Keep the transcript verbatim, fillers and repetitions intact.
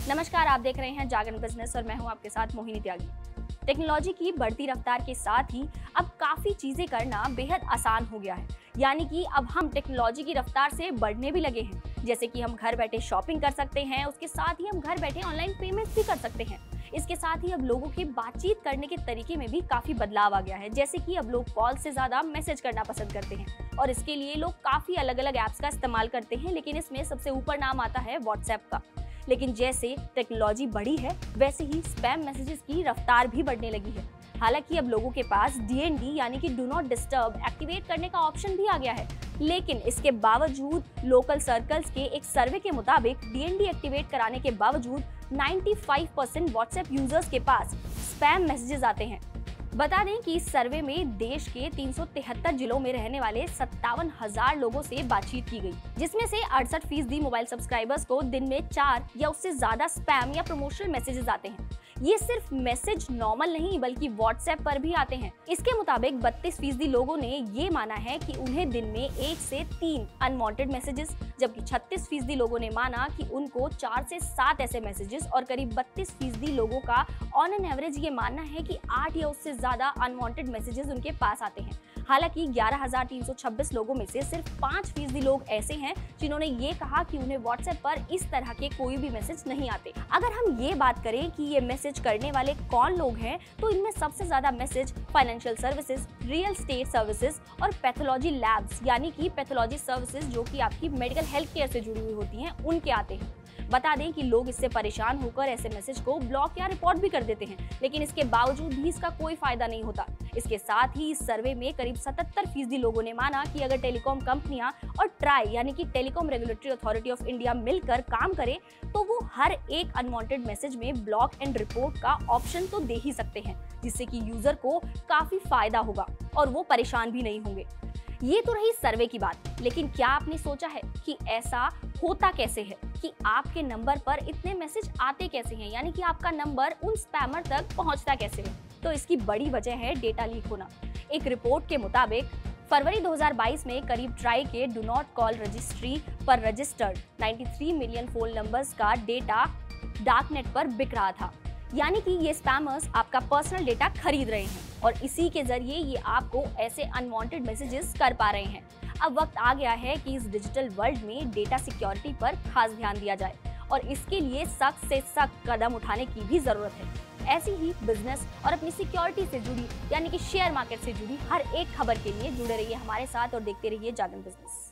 नमस्कार, आप देख रहे हैं जागरण बिजनेस और मैं हूं आपके साथ मोहिनी त्यागी। टेक्नोलॉजी की बढ़ती रफ्तार के साथ ही अब काफी चीजें करना बेहद आसान हो गया है। यानी कि अब हम टेक्नोलॉजी की रफ्तार से बढ़ने भी लगे हैं। जैसे कि हम घर बैठे शॉपिंग कर सकते हैं, उसके साथ ही हम घर बैठे ऑनलाइन पेमेंट्स भी कर सकते हैं। इसके साथ ही अब लोगों की बातचीत करने के तरीके में भी काफी बदलाव आ गया है। जैसे कि अब लोग कॉल से ज्यादा मैसेज करना पसंद करते हैं और इसके लिए लोग काफी अलग अलग ऐप्स का इस्तेमाल करते हैं, लेकिन इसमें सबसे ऊपर नाम आता है व्हाट्सएप का। लेकिन जैसे टेक्नोलॉजी बढ़ी है, वैसे ही स्पैम मैसेजेस की रफ्तार भी बढ़ने लगी है। हालांकि अब लोगों के पास डी एन डी यानी कि डू नॉट डिस्टर्ब एक्टिवेट करने का ऑप्शन भी आ गया है, लेकिन इसके बावजूद लोकल सर्कल्स के एक सर्वे के मुताबिक डी एन डी एक्टिवेट कराने के बावजूद पचानवे परसेंट व्हाट्सएप यूजर्स के पास स्पैम मैसेजेस आते हैं। बता दें कि इस सर्वे में देश के तीन सौ तिहत्तर जिलों में रहने वाले सत्तावन हजार लोगों से बातचीत की गई, जिसमें से अड़सठ फीसदी मोबाइल सब्सक्राइबर्स को दिन में चार या उससे ज्यादा स्पैम या प्रमोशनल मैसेजेस आते हैं। ये सिर्फ मैसेज नॉर्मल नहीं बल्कि व्हाट्सएप पर भी आते हैं। इसके मुताबिक बत्तीस फीसदी लोगों ने ये माना है कि उन्हें दिन में एक से तीन अनवांटेड मैसेजेस, जबकि छत्तीस फीसदी लोगों ने माना कि उनको चार से सात ऐसे मैसेजेस और करीब बत्तीस फीसदी लोगों का ऑन एन एवरेज ये मानना है कि आठ या उससे ज्यादा अनवांटेड मैसेजेस उनके पास आते हैं। हालांकि ग्यारह हजार तीन सौ छब्बीस लोगों में से सिर्फ पाँच फीसदी लोग ऐसे हैं जिन्होंने ये कहा कि उन्हें व्हाट्सएप पर इस तरह के कोई भी मैसेज नहीं आते। अगर हम ये बात करें कि ये मैसेज करने वाले कौन लोग हैं, तो इनमें सबसे ज्यादा message financial services, real estate services और पैथोलॉजी लैब्स यानी कि पैथोलॉजी सर्विसेज जो कि आपकी मेडिकल हेल्थ केयर से जुड़ी हुई होती हैं, उनके आते हैं। बता दें कि लोग इससे परेशान होकर ऐसे मैसेज को ब्लॉक या रिपोर्ट भी कर देते हैं, लेकिन इसके बावजूद भी इसका कोई फायदा नहीं होता। इसके साथ ही इस सर्वे में करीब सतहत्तर फीसदी लोगों ने माना कि अगर टेलीकॉम कंपनियां और ट्राई यानी कि telecom regulatory authority of India मिलकर काम करे तो वो हर एक अनवांटेड मैसेज में ब्लॉक एंड रिपोर्ट का ऑप्शन तो दे ही सकते हैं, जिससे कि यूजर को काफी फायदा होगा और वो परेशान भी नहीं होंगे। ये तो रही सर्वे की बात, लेकिन क्या आपने सोचा है कि ऐसा होता कैसे है कि आपके नंबर पर इतने मैसेज आते कैसे हैं, यानी कि आपका नंबर उन स्पैमर तक पहुंचता कैसे है? तो इसकी बड़ी वजह है डेटा लीक होना। एक रिपोर्ट के मुताबिक फरवरी दो हज़ार बाईस में करीब ट्राई के डू नॉट कॉल रजिस्ट्री पर रजिस्टर्ड तिरानवे मिलियन फोन नंबर्स का डेटा डार्कनेट पर बिक रहा था। यानी कि ये स्पैमर्स आपका पर्सनल डेटा खरीद रहे हैं और इसी के जरिए ये आपको ऐसे अनवांटेड मैसेजेस कर पा रहे हैं। अब वक्त आ गया है कि इस डिजिटल वर्ल्ड में डेटा सिक्योरिटी पर खास ध्यान दिया जाए और इसके लिए सख्त से सख्त कदम उठाने की भी जरूरत है। ऐसी ही बिजनेस और अपनी सिक्योरिटी से जुड़ी यानी कि शेयर मार्केट से जुड़ी हर एक खबर के लिए जुड़े रहिए हमारे साथ और देखते रहिए जागरण बिजनेस।